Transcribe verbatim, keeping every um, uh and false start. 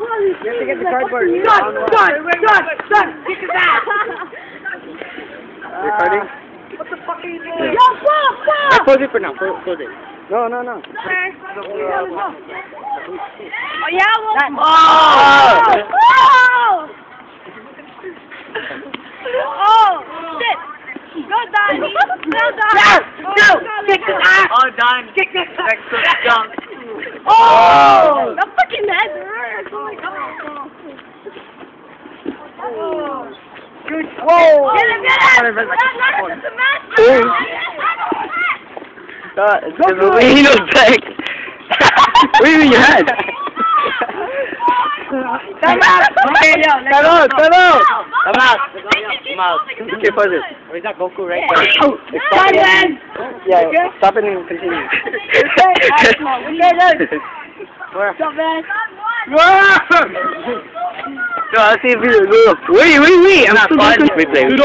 You have to get the cardboard. Done, done, done, done. Kick his ass. Recording? What the fuck are you doing? Yo, fuck, fuck. I close it for now. Close, close it. No, no, no. Oh, yeah, well. Oh! Oh! Oh, shit. Go, Donnie. Go, Donnie. No, no. Kick his ass. Oh, done. Kick his ass. Next to jump. Oh! The fucking head hurts. Oh, my God. Oh. Good. Whoa! Get him, get him! Not, not at the match! Uh, it's the way he looks like. What do you mean your head? Come out! Okay, no, Come out! Come out! Come out! Come out. Okay, pause it. Or is that Goku, right? Yeah. Oh, stop it. Yeah, stop it and continue. Okay, look. Where? Stop, man. No, I'll see if you go. Wait, wait, wait! I'm not fun. We play.